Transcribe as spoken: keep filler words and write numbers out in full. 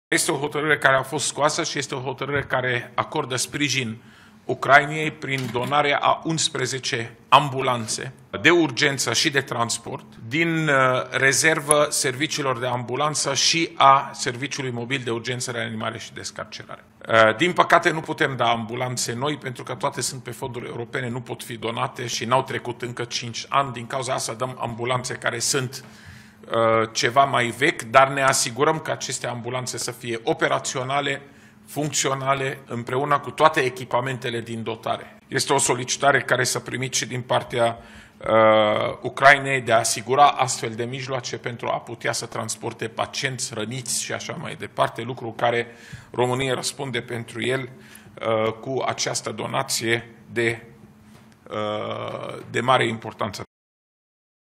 Este o hotărâre care a fost scoasă și este o hotărâre care acordă sprijin Ucrainei prin donarea a unsprezece ambulanțe de urgență și de transport din rezervă serviciilor de ambulanță și a Serviciului Mobil de Urgență, Reanimare și Descarcerare. Din păcate nu putem da ambulanțe noi pentru că toate sunt pe fonduri europene, nu pot fi donate și n-au trecut încă cinci ani. Din cauza asta dăm ambulanțe care sunt ceva mai vechi, dar ne asigurăm că aceste ambulanțe să fie operaționale, funcționale, împreună cu toate echipamentele din dotare. Este o solicitare care s-a primit și din partea uh, Ucrainei de a asigura astfel de mijloace pentru a putea să transporte pacienți, răniți și așa mai departe, lucru care România răspunde pentru el uh, cu această donație de, uh, de mare importanță.